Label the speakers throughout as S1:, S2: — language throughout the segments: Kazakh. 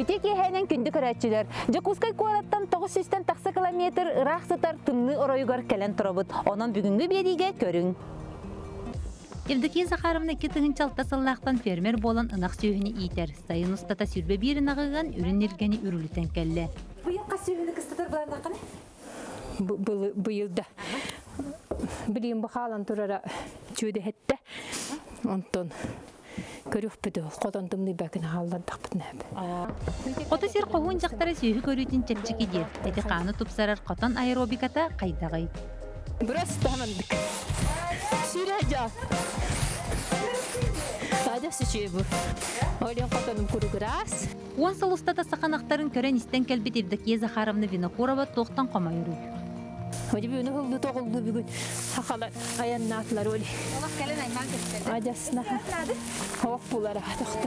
S1: Ити кехенен күнді көрәтчілер. Жакускай куараттан 900-тен тақсы километр ырақсытар тымны оройгар кәлен тұрабыд. Онан бүгінгі бериге көрің. Евдокия Захаровна кетігінчалта саллақтан фермер болан ынақ сүйіні ийтер. Сайын ұстата сүрбе бірін ағыған үрінергені үрілітен кәлі.
S2: Бұйын қас сүйіні кістатар бұларда қаны?
S3: Бұйылда. Білейін бұқалан тұрара чөді әтті. Онтон көріп бүді, қотантымны бәкіні қалдардақ бүтін әбі.
S1: Қоты сер қоғын жақтары сүйі көретін чәпчікі дер. Әді қаны тұпсарар қотан аэробиката қайдағай.
S3: Бұрас тағандық. Сүйрі жа. Адасы чөй бұр. Олен қотаным күрі күрас.
S1: Он сыл ұстата сақанақтарын көрен істен кәлбет Евдокия Захаровна Винокурова тоқтан қомай үрі.
S3: Оди бүгін ұғылды тоғылды бүгін хақалар аянна атылар өлі.
S2: Олақ кәлін айман кестелді.
S3: Адасына хауақ бұлары атақты.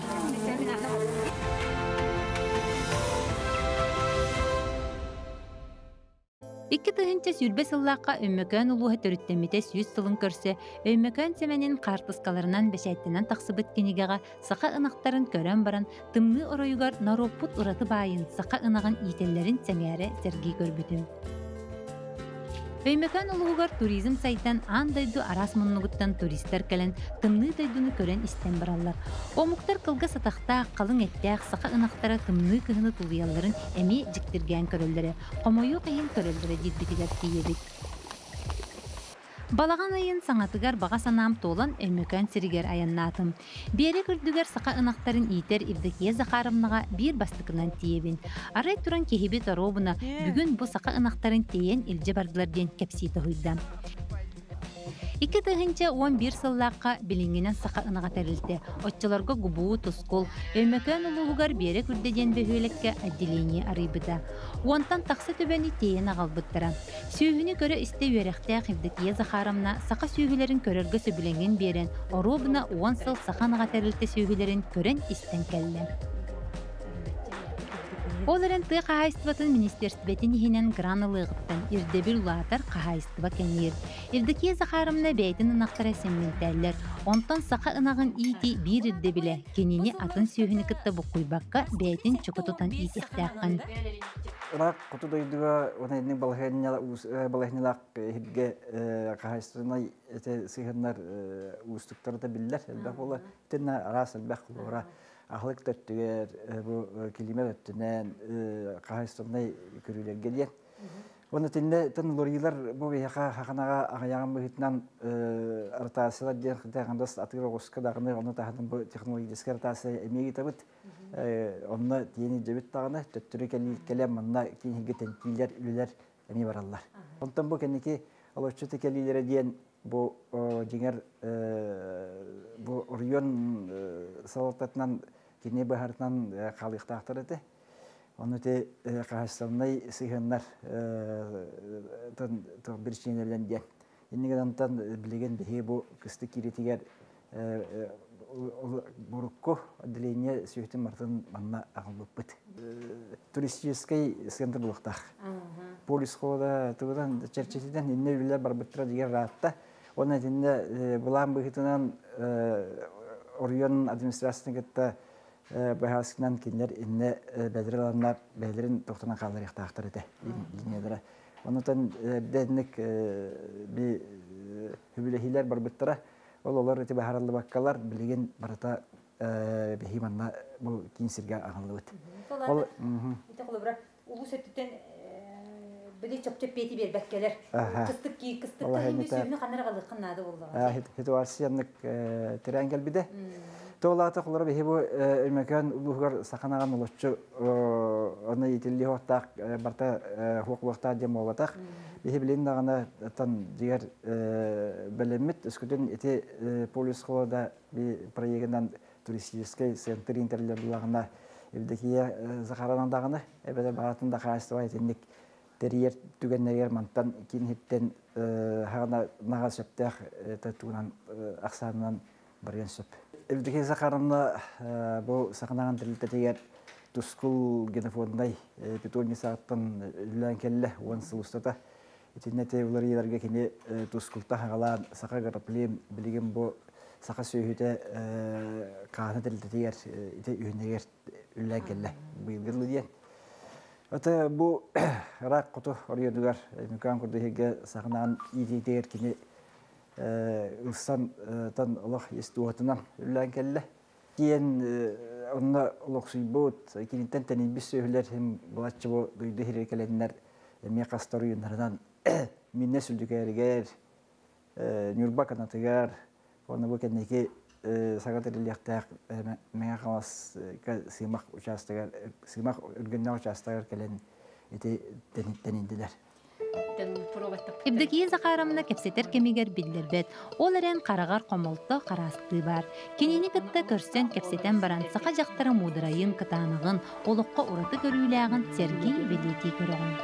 S1: Икки тыһынча сүрбе сыллаққа өммөкөн улуһа төрүттемите 100 сылын көрсө, өммөкөн семенин картыскаларынан бешәйттенен тақсыбыт кенигеға сақа ынақтарын көрөн баран тымны оройугар нароппут ураты байын сақа ынағын ителлерин сәңәрі сәргей көрбүтүм. Өймөкөн улугар туризм сайттан андайду арас мұннығыттан туристер кәлін тымны дайдуны көрен істен баралар. Омуктар кылга сатақта қалың әттәқ сақа ынақтара тымны кыһыны тулыяларын әме жіктірген көрөлдері, қомойу қиын көрөлдері дедбетігер кейедік. Балаған айын саңатыгар баға санам толан өймөкөн сиригер аяннатым. Бері күрдігер сақа ынақтарын итер Евдокия Захаровнаға бір бастықынан тиебін. Арай туран кехебе торобына бүгін бұл сақа ынақтарын тейен илже бардылар ден кәпсейті хойдам. Икки тыһынча 11 сыллаққа билиңгенен сақа ынаға тәрілді. Отчыларға губу, тускол, өймөкөн улуғығар бері күрдеден бөхөлекке отделение арыбыда. Уантан тақсы төбәні тейен ағалбыттыра. Сүйіні көрі істе өріқтәқ Евдокия Захаровна сақа сүйілерін көрерге сөбіленген берен, оробына 10 сыл сақа ынаға тәрілді сүйілерін көрен істен кәлі. Оларын ты қағайыстыватын министерстветен ехенен гранылығыттан ирдебір ұлатар қағайыстыва кәнер. Евдокия Захаровна бәйтін ынақтара сәмментәлілер. Онтан сақа ынағын ити бір ирдебілі. Кенені атын сүйіні кітті бұқойбаққа бәйтін чүкітутан ити қтаққан.
S4: Rak kutu doyduga ona edin balahnyalak hidge kahaystrına ete sihanlar ustukları da biller elbette ola tenne aras elbette ola ahlık törtüger bu kelime öttünen kahaystrına körüler geliyor. Onu tenne tan loriler bu yaka hakanaga ayağın büyütünen artasılar diye kandas atıra koska dağını onu tahtın bu teknoloji deskartası emeği tabut. Onunla yeni cebit dağına töttürü kelem onunla kinhige tenkiler ülüler emi varallar. Ondan bu kendiki alışçı tekellilere diyen bu ciğer bu oryon salatatından kini bahardan kalık tahtarıdı. Onu te kahrastanay sihanlar tan bir şeylerden diyen. Yeni kadar bilgen behi bu kıstık kiritiger Бурукко отделение сүйтен мартын манна ағылбыппыт. Туристический центр бұлықтақ. Полис қолда тұғыдан черчетеден инне үлілер барбыттыра деген ратта. Оны әтінде бұлан бұғытынан Орион администрациясының кетті бағасынан кендер инне бәдіраларына бәдірін тоқтана қалар еқтақтыр еді. Оны тән бәдінік хүбілехилер барбыттыра. Олар өте бахаралды баққалар білген барата бехиманна бұл кейінсерге ағылы өт.
S2: Улус өттен біле чөп-чөп беті бер бәккелер. Қыстық кейінгі сөйіні қанар қалық қанады олығы.
S4: Ситуациянық тірән кәлбіде. Тоғылаты құлары бехи бұл өймәкен ұлығығар сақанаған ұлытшы оны етілі оқтақ барта хоқ-лоқтақ дем олатақ. Бехи білейін дағына тан дегер бәлемет үскүден ете полис қолада проектінен туристический центр интерлер бұлағына Евдокия Захаровна дағына әбәді бағатында қағыстыва етіндік дәрiyер түгеннергер мантан кейін хеттен хағына наға сөптәқ тұтуынан ақсанынан барген сөп. Евдокия Захаровна бұл сақынаған тірілті тегер тұскул генофондай питольни сағыттан үлән келі 10 сыл ұстата. Етіннәте олар елерге кені тұскулта хағалан сақа ғараплем білген бұл сақа сөйіте қағаны тірілті тегер үйінегер үллән келле быйылгырлы диен. Ата бу рак куту орыйдыгар мекан курдыгы сахнан идидер кини ылсан тан Аллах естуатынан үллән келле. Киен онна Аллах сыйбут кинтен тени бис сөйләр һәм булачы бу дойды хирекеленнәр эме кастары юнардан минне сүлдүгәргәр Нюрба канатыгар оны бу кенеке сагатырылыктак меңа калас сыймак участогар сыймак үргөннө участогар келен эти тениндилер.
S1: Ибдекие закарамна кепсетер кемигер биллербет. Ол эрен карагар комолто карасты бар. Кенени кытта көрсен кепсетен баран сака жактары мудырайын кытаныгын, олокко ураты көрүүлөгүн Сергей Белети көрөгөн.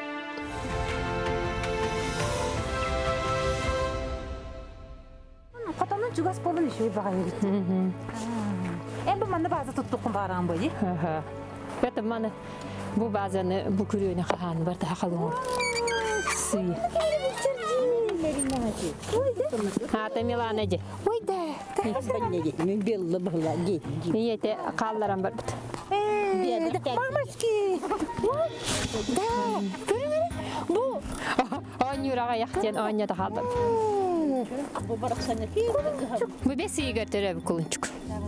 S2: Котонун жугас болун иши бага бит. Бу манда база туттукун барган бой.
S3: Бет мана бу базаны бу күрөөнө хаан бар да халын. Сый. Ата Милана же.
S2: Ой да.
S5: Мен белла бала ге.
S3: Ниете калларам бар бит.
S2: Мамочки. Да.
S3: Бу онюрага яктен оньята халдым.
S5: Бу бараксана ки.
S3: Бу бесиге төрөп кулунчук.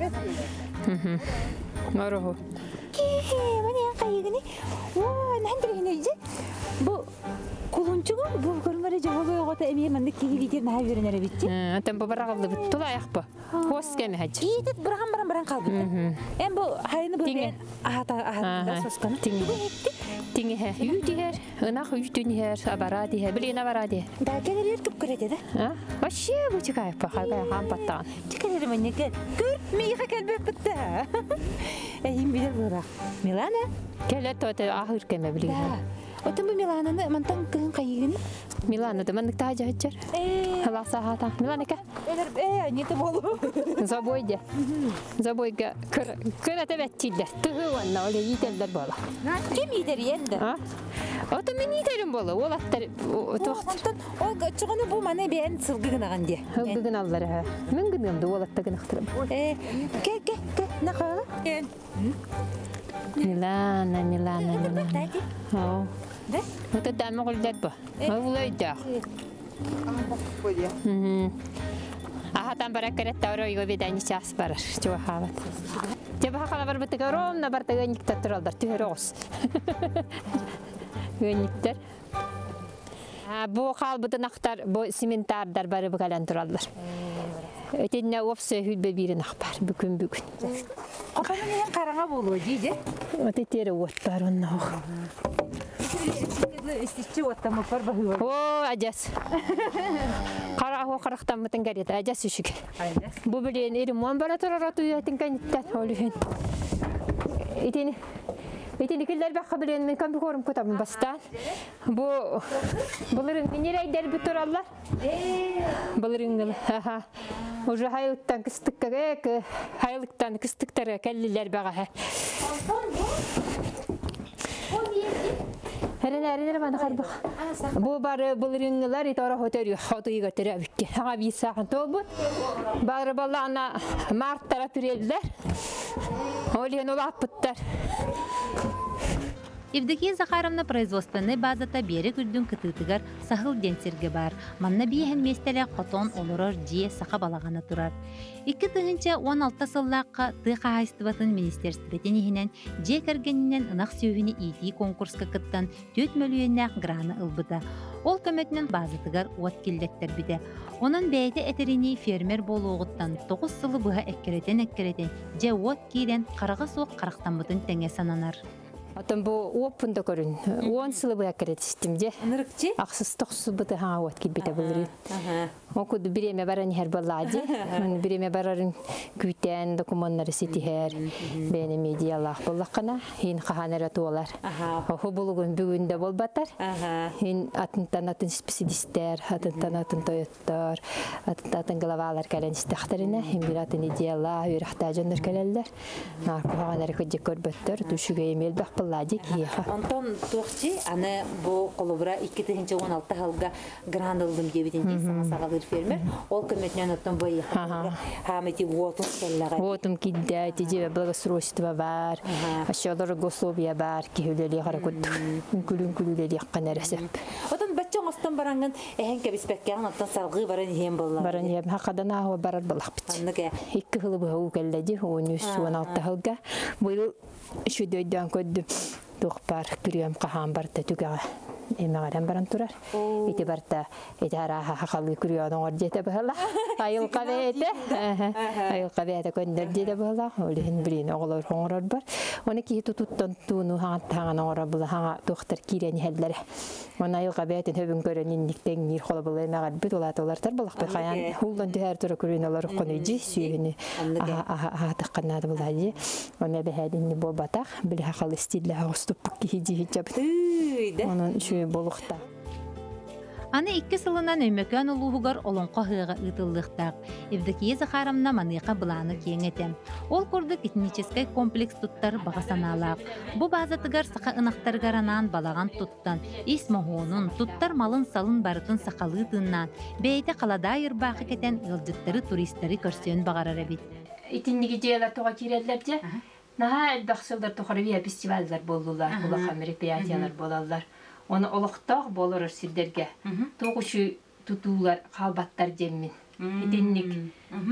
S3: Марохо.
S2: Мане кайгыны. О, нандырыны же. Бу кулунчугу бу көрүнгөрө жабылыгыта эми мында кигилитер на беренер битти.
S3: Атам бу барагылды бит. Тулаяк бу. Хос кеме хач.
S2: Китет баран калды. Бу хайны бу ата сосканы.
S3: Тиңе хэ ютигер, ынах ютунигер, абарадиhe, билина барадиhe.
S2: Да келер туп көрөтө да.
S3: Вообще бу чикай пахага хампаттан.
S2: Чикелер менеке. Көр мейха келбеп битте. Эйим билер бура. Милана.
S3: Келет тоте ахыр кеме билген.
S2: Отын бу Милананы мантан кын кайгыны.
S3: Милана да мандык та жачар. Халаса хата. Миланка.
S2: Не то болу.
S3: Забойде. Забойга кына тебеттилер. Тугуанна оле йителдер бола.
S2: Ким йдер енді?
S3: Ото мен йтерим бола. Ол аттар тоқтыр.
S2: Ол чугуну бу маны бен сылгыгынаган де.
S3: Бүгүн аллар. Мен гүнүмдү ол аттагын ахтырым.
S2: Ке накала?
S3: Милана. О.
S2: Да?
S3: Ото дама голдер бо. Олойда. Ахатан баракарат тавройго бедани час барар. Чуа хават. Теба хала бар битге ромна бартага никтер туралдар. Түйрос. Гөнниктер. Бу халбытын актар, бу сементардар бары бугалан туралдар. Өтенне опсы хүлбе бирин акпар бүгүн.
S2: Капаны менен караңа болуу дейди.
S3: Өтетери от бар онно.
S2: Истичи оттамы бар бахы.
S3: О, ажас. Карахо карактан мытын гарет, ажас үшүк. Бу билен эримон бара турарат уятын каниттер олуһун. Итини килдер бакка билен мен камби корум котамын бастан. Булырын минерайдер бутураллар. Булырын ха. Уже хайлыктан кыстыкка, хайлыктан кыстыктары келлилер бага. Herенер бана харбак. Бу бары булырыңлар итара хотери хотыйга терәбикке. Ага би сахан толбут. Бары баллана март тарап ирелдер. Олен улаппыттар.
S1: Евдокия Захаровна производственный базата бері күрдің кытытыгар сахыл денсерге бар. Манна бейхен местелі қотон олырыр жие сақа балағаны тұрар. 2 тығынча 16 сыллаққа тыға хайстыватын министерстветен ехінен жие кәргенінен ынақ сөйіні ити конкурска кыттан 4 миллионнақ граны ылбыта. Ол көмөтінен базатыгар уат келдеттер біде. Onun бәйті әтеріне фермер болуғыттан 9 сылы бұға әккеретен же уат кейден қараға соқ қарақтан бұтын тәңе сананар.
S3: Атын бу опында көрүн. 10 сылы бу акырет системде.
S2: Нырыкчы?
S3: Аксыз токсу быты хават килбите булыр. Окуду биреме баран хер баллади. Мен биреме барарын күтен документтары ситихер. Бени медиалах боллакана, хин каханара туалар. Хо булугун бүгүндө болбатар. Хин атын специалисттер, атын тоyottор, атын главалар келен истахтарына, хин биратын идеала, үрахта жондар келелдер. Каханара көжө көрбөттөр, түшүгө эмел бак
S2: Антон Туахчи, аны бу колубра 2016 жылга грант алдым дебитин саңа сагалыр фермер. Ол көмөтнөн оттон бой хамити вотун селлага.
S3: Вотум кидде тиже благоустройство бар. Ашалар гословия бар киһүлели харакут. Күлүн-күлүлели якканарасып.
S2: Отон баччоң остон баранган эхен кебиспеккен оттон салгы баран иһем болла.
S3: Баран ям хакадана ва барар балакпыт.
S2: Анныга.
S3: Икки хылы бу келледи, онус суан алта хылга. Бу шүдөйдөн көддү. Тухпар күрөм кахан барта түгәгә. Эмәгәрән баран турар. Ити барта, ити араха хакалы күрөдөн орҗете бала. Айыл кабете. Айыл кабете көндер диде бала. Олен билин оглар хоңрар бар. Оны ки туттан туну хаңа ора була хаңа доктор кирени хәлләре. Оны айыл кабете хөбүн көрөнин никтен нир холы була эмәгәр бит олаталар бар бак хаян. Хулдан дәһәр туры күренәләр көнеҗи сүйене. Аха такканнады була ди. Оны бәһәдин бу батак бил хакалы стилле хоступ киһиҗи хиҗаб. Onun şu bolukta.
S1: Аны 2 сылынан өймөкөн улуугар олонко хыга ытылдыктак. Евдокия Захаровна маныка буланы кеңетем. Ол курдук этнический комплекс туттар бага саналак. Бу базатыгар сака ынактаргаранан балаган туттан, исмогонун туттар малын салын барытын сакалытыннан, бейте калада ырбакы кетен ылжыттары туристтери көрсөн багарар бит.
S3: Итинниги жээлер тога киреллер же. Наха элбаксылдар тохарвия фестивалдар болдулар, булаха мероприятиялар болалар. Оны олоқтақ болырыр силдерге. Тоғышу тутуулар, қалбаттар жеммин. Итинник.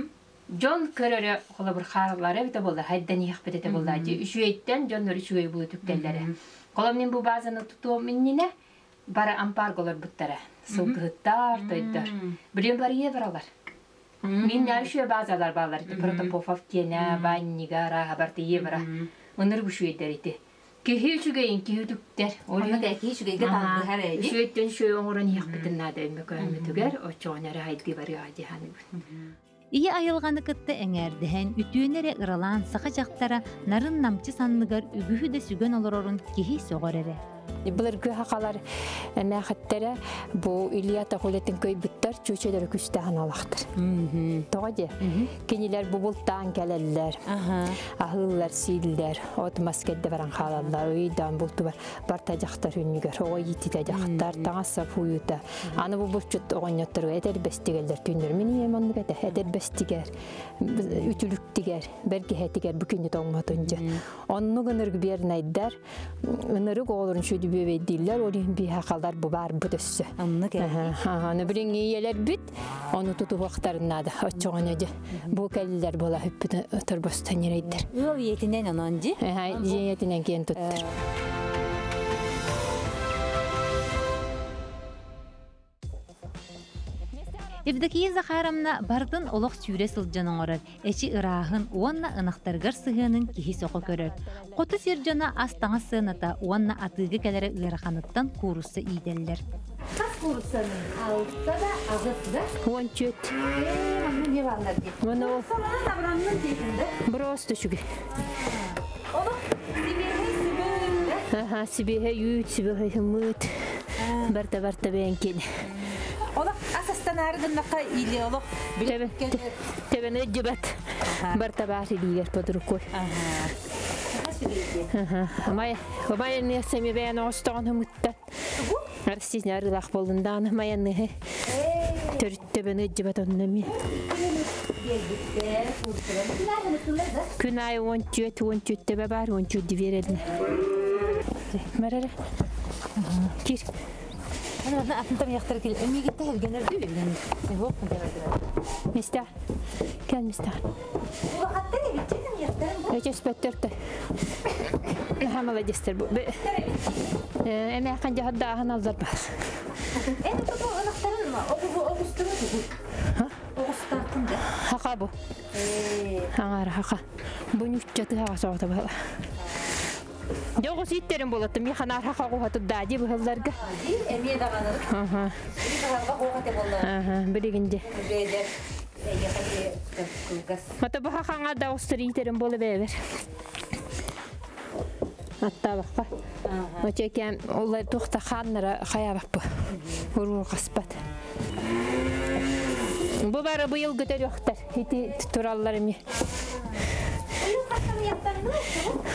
S3: Жон көрөрө кола бир харлары бите болду. Хайдан yak бете болду. Үшөйттен жоннор үшөй буу түктеллери. Коломнин бу базаны тутуу миннине бара ампарголор буттара. Сылгыттар, тойдар. Билем бар ие баралар. Мин нәршө базалар балар. Протопопов кене, баннигара, хабарты ие бара. Онор бүшөйдер ити. Кехилчүгейин кехилтүктер.
S2: Оны да кехилчүгейге таңды харэди.
S3: Үшөйттен шөй оңорон yak битиннада өмөкөмөтүгер, очоонары хайдги бары ади ханы.
S1: Ие айылғаны кытты әңәрдіхен, үтүөнере ыралан сақа жақтара нарын намчы санныгар үгүхү де сүгөн олорорун кихи соғар эре.
S3: Булар гөхакалар мәхәттәре бу Ильята Хулетин көй биттер чөчеләр күстәһен алактыр. Тогаде. Киниләр бу бултан кәләлләр. Ахыллар силләр, от маскәдә баран халаллар, уйдан булты бар. Барта жактар үннигәр, ой итә жактар таңаса фуюта. Аны бу булчут огоньяттыр, әдәр бестигәлләр түннер. Мине яманны гәтә әдәр бестигәр. Үтүлүктигәр, бәлки хәтигәр бүкүнне таңматынҗа. Онны гыныр бернәйдәр. Ыныры голырын шөйдү бебеддилер, олин би хакалдар бу бар бүтөссө. Аны билин иелер бит, аны туту вактарында очоңоне. Бу келлер бола хөппүтө турбостан ерейдер.
S2: Ул етинен ананжи?
S3: Етинен кен туттар.
S1: Евдокия Захаровна бардын олох сүйре сылжанын орар, эчи ырахын уанна ынақтаргар сыгынын кихи соқы көрөр. Қоты сержана астаңа сыната уанна атыгы кәлері ыраханыттан куруссы иделлер.
S2: Қас курусанын алытта да, ағытта да?
S3: Уан чөт.
S2: Маңны не бағынар дейін?
S3: Уан ол.
S2: Соланы табыранның дейінді?
S3: Просто шүге.
S2: Олық, сибейхей сүбін, да?
S3: Сибейхей үйт, сибейхей хымыт. Барта бәйін кені.
S2: Олық, асастан арыдыннаққа или олық
S3: Тебен өджібәт. Барта бәрі дейгер подырукой. Майаны сәме бәйін оғыстаған хымыттан. Арсизне арылақ болындан майаны тебен өджібәт онына мен. Күн айы 13 тебе бар, 13 вереліне. Мәрәрі. Кир.
S2: Аны атынтам яқтар келі. Өмегетті әлгенерді белген. Оқтын кәбәдірі.
S3: Мистер. Кәл мистер.
S2: Ола қаттар әбетченің яқтарын бұл?
S3: Өчес бәттерді. Хамала дестер бұл. Әме аққан жағадда ағын алдар бар.
S2: Әні тұту ынақтарын ма? Оғыстыры тұғыл. Оғыстартынды.
S3: Хақа бұл. Аңары хақа. Бұны үтчаты хақа соғыты бала. Жоғы сүйіттерін болатты. Мен қанар хақа қоғаты дади бұғылдарға.
S2: Әме дағаныр. Бір қағалға қоғаты болды.
S3: Білігінде.
S2: Жейдер. Әйеқәде күлгас.
S3: Мата бұл хақаңа да ұстыр итерін болы бәйбір. Атта баққа. Өчекем олар тоқта қаннары қая бақ бұл. Ұру қаспат. Бұл бары бұйыл көтер өқтар. Еті тұралларым.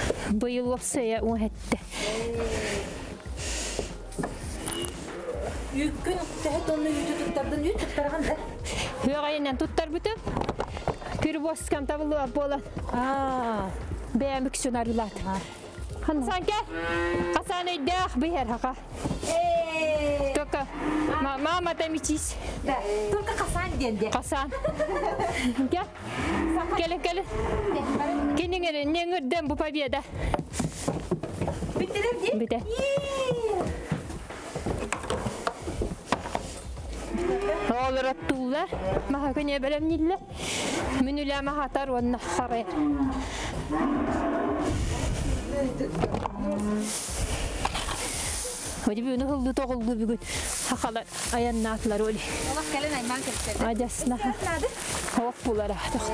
S2: Бұйыл
S3: опсая оң әтті.
S2: Үккün тәһет оны ютуттардан юттарган да.
S3: Höğayından tuttar bütün. Kürü boskam tabılı bolan. Beğenmek için arılat. Hansan gel. Kasan öydüğük bir her haka. Toka. Mama demiçiz.
S2: Только касан денде.
S3: Kasan. Gel. Gelin gelin. Kendine ne ngırdım bu pabiyada.
S2: Bitirem di.
S3: Bir de. Olur attılar. Maha köne belem nille. Minüle maha tar vanna haber. Hadi bir hıllı toğullu bugün. Hakalar ayağına atlar öyle.
S2: Allah kalen ayman kestirdi.
S3: Acasına. Hava bulara.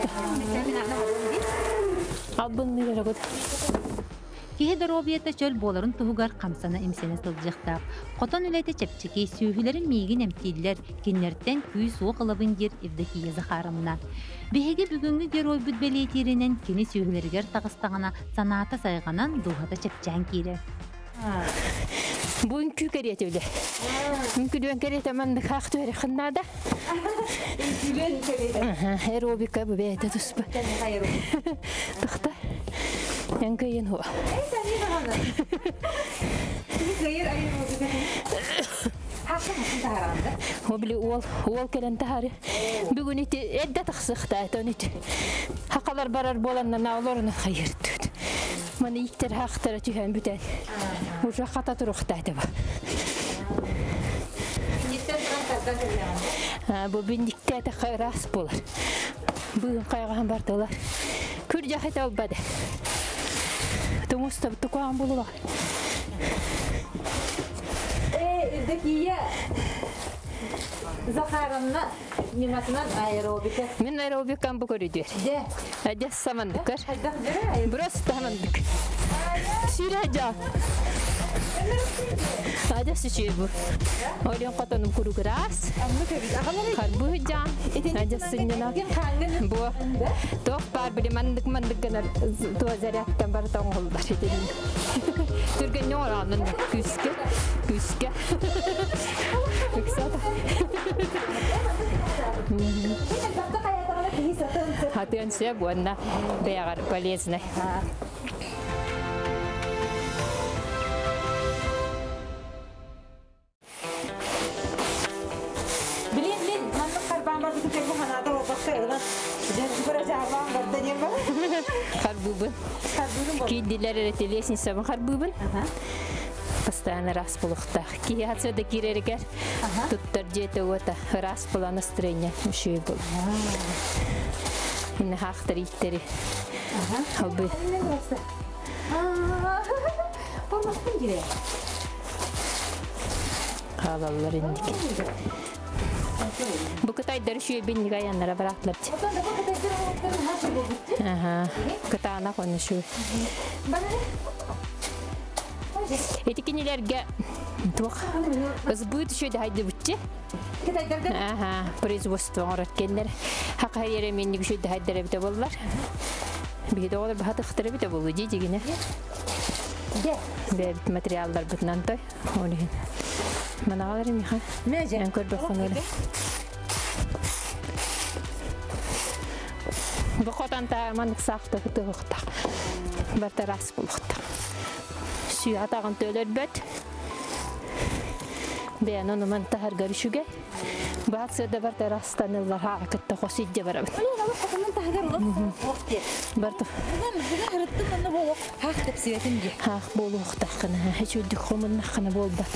S3: Al bunu nereye koy?
S1: Киһи доробиэта чөл буоларын туһугар хамсана имсене сылдьыахтаах. Хотон үлэйте чэпчеки сүүһүлэрин миигин эмтииллэр киннерттен күү суох ылабын дир Евдокия Захаровна. Биһиги бүгүнгү геройбут белиетиринен кини сүүһүлэригер тагыстаҕына санаата сайганан дуухата чэпчээн киире.
S3: Bugünkü keriyeti bile. Mümkün düğün keriyeti aman da kalktı öyle kınada. Aerobika bu beyde tuspa. Tıkta. Yankayın o. O bile oğul kelen taharı. Bugün iti edde tıksıkta eton iti. Hakalar barar bolanla nağlarına hayırdı. Bana iktir haktara tühen büten. Uca kata turuqtaydı bu. Bu bindikte de ras bolar. Bugün kayğan bardılar. Kürcahit olbadı. Tumusta tukuan bulular.
S2: Evdekiye Zaharovna nimasından aerobika.
S3: Men aerobikam bu koridor.
S2: De.
S3: Hadi samandıklar. Burası tamandık. Süraca. Hadi sıçıyor bu. Oraya katanım kuru gras. Karbu can. Hadi sınyana. Bu. Tok par bile mandık ganar. Tuazariyattan baratan oldular. Türkan ne oranın küske. Küske. Yüksata. Hatian saya buatna biar polisi.
S2: Bilin, manlık karban var bu tepki hanada o bakıyorlar. Buraya cevabım var deniyor mu?
S3: Karbubun. Ki diler retelesin sabah karbubun. Постоянно раз полухта. Киятся до киререгер. Тут торджете ота раз пола настроение мшуй был. Инна хахтариктери. Албы.
S2: Olmasın gibi.
S3: Halallar indik. Bu kadar derşüye bindik ayanlara bıraktılar. Aha. Kıtağına konuşuyor. Etkinliklerge tuğ. Biz bu işe haydi bütçe. Aha. Производство öğretkenler. Hak her yere menlik şu haydi bite bollar. Bir de olur bahat xtara bite bolu diyeceğine. De materiallar bitnan toy. Onu. Mana alırım ya.
S2: Mece.
S3: Ben kör bakın öyle. Bu kotan tamamen sahtı tuğukta. Bartaras bulukta. Suya tağın tölür böt. Ben onu mantahar görüşüge. Bazı da bartaras tanırlar harekette kosidce beraber.
S2: Öyle alıp kapımın tahgar olur. Vakti.
S3: Bartu.
S2: Bugün hırıttım onu bu. Hak tepsivetim diye.
S3: Hak bulukta kına. Hiç öldük komun nakına bolda.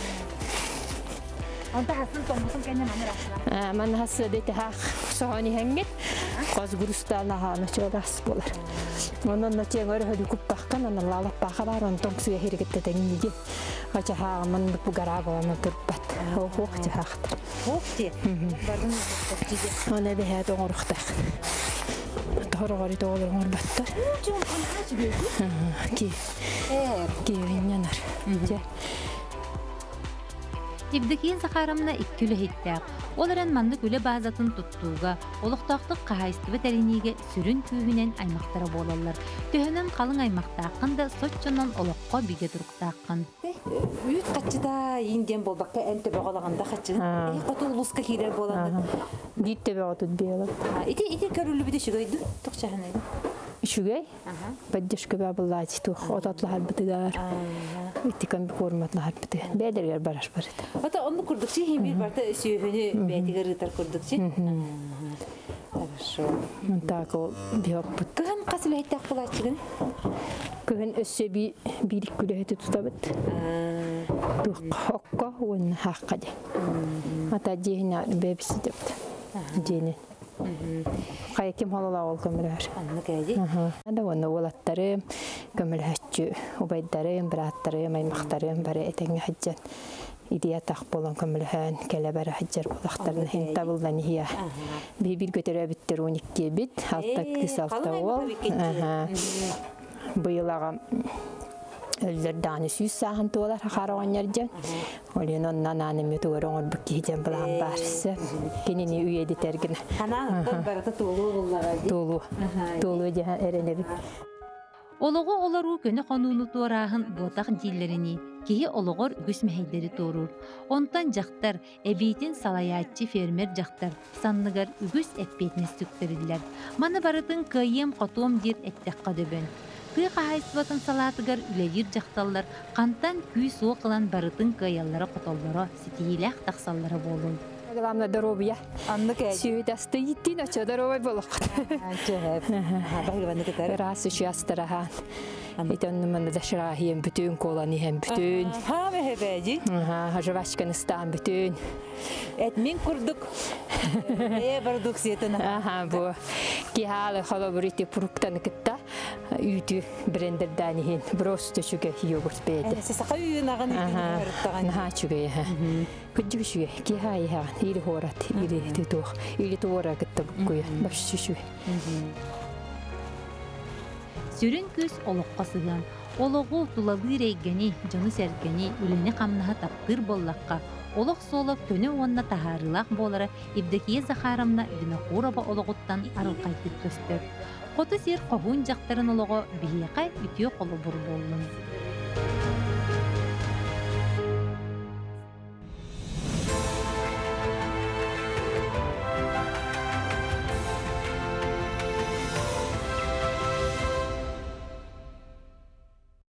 S2: Anta hasın tombusun kendine manır asla.
S3: Man hası dedi hak soğani hengit. Kaz gurustana hana çoğras bolar. Onun da çeğen öyle hadi kupakkan onun lalap bakalar onun tong suya hirgette tengidi. Aça ha man bu garaba onun turpat. Hoğuk haktır.
S2: Vakti. Bardın vakti.
S3: Ona bir hayat oğuruktak. Doğru doğru orbattar.
S2: Çok kaç bir.
S3: き、き、みんななる。じゃ。
S2: Dur.
S3: き、
S2: Dur.
S3: き、みんななる。
S2: Dur.
S3: じゃ。
S1: Ибдекиен сахарамна иккүлі хиттәк. Оларан манны күлі базатын туттууга, олықтақтық қағайстыбы тәрінеге сүрін күйінен аймақтары болалар. Төхінен қалың аймақтақын сотчонан олыққа биге тұрықтақын.
S2: Үйт қатчыда инден болбаққа әнті бағалағанда қатчыда. Қоту ұлысқа кейлер боланды.
S3: Дитте бе отут бейла.
S2: Ити көрілі біде шүгейді, тұқшағын еді.
S3: Шугай? Поддержка бе бұллады, тұқ отатлы харбытыгар. Иттикан бі форматлы харбытыгар. Бәдергер бараш барыды.
S2: Ота оны күрдікші, хем бір барты сүйіғіні бәйтігер рытар күрдікші. Хорошо.
S3: Так ол биоп бұт.
S2: Кыған қасылы әйттәк бұлайчығын?
S3: Кыған өссө бірік күлі тұтабыт. Тұқ оққа оны хаққады. Ата жейін бәбісі депті. Жейінен. Қайкем холола ол көмілер.
S2: Анны кәйді?
S3: Ада оны олаттарым, көміл хөтчі, обайдарым, біраттарым, аймақтарым, бәрі әтәңі хаджан. Идея тақ болан көміліхән, кәлі бәрі хаджар болақтарын хен табылдан ия. Бейбір көтірі біттер 12 бит, алтта кіс алта ол. Бұйылаға өлдерданы сүйіз сағын туалар қарауан ерден. Олен оннан анымы туырың ол бүкке хеден бұлан барысы. Кенені үйеді тәргіні.
S2: Ана барата толу боллаға де?
S3: Толу жахан әренері.
S1: Олығы олару көні қонуыны туарағын ботақ дейлеріні, кейі олығыр үгіс мәйдері торур. Онтан жақтар, әбейтін салаятчы фермер жақтар, санныгар үгіс әппетіні сүктірілер. Маны барытын көйем қотуым дер әттәққа дөбін. Күй қағайсыбатын салатыгар үләйір жақталар, қантан күй суы қылан барытын көйялары қотоллары, сетейләқ тақсалары болу.
S3: Главное здоровье.
S2: Анны кәйді?
S3: Сүйді стоит, иначе здоровый болық.
S2: Чөп. Бағылбаны кетер?
S3: Раз үші астырахан. Итон мана дашыраға хем бүтін коланы хем бүтін.
S2: Ха, мәхебәді?
S3: Жавашканыстан бүтін.
S2: Әтмен күрдік. Бардық сетіні.
S3: Бұ кехалы қала бүріті пұрықтаны кітта үйті брендердәні хен. Просто чүге йогурт бәді.
S2: Сесақа үйін ағын үйін көріттіған.
S3: Чүге. Күдігі шүге. Кехай хаған. Ири хорат. Ири тұтуқ. Ири туғыра кітті бұққойы. Башшы шүге.
S1: Сүрін көз олыққа сыған. Олығы тулалы рейгені, жаны сәргені, үліні қамнаға таптыр боллаққа. Олық солық көні онына тахарылақ болары ибдекие захарамна динақураба олығыттан арылқайтып көстір. Қоты сер қоғын жақтарын олығы бейеқай үтіе қолы бұр болын.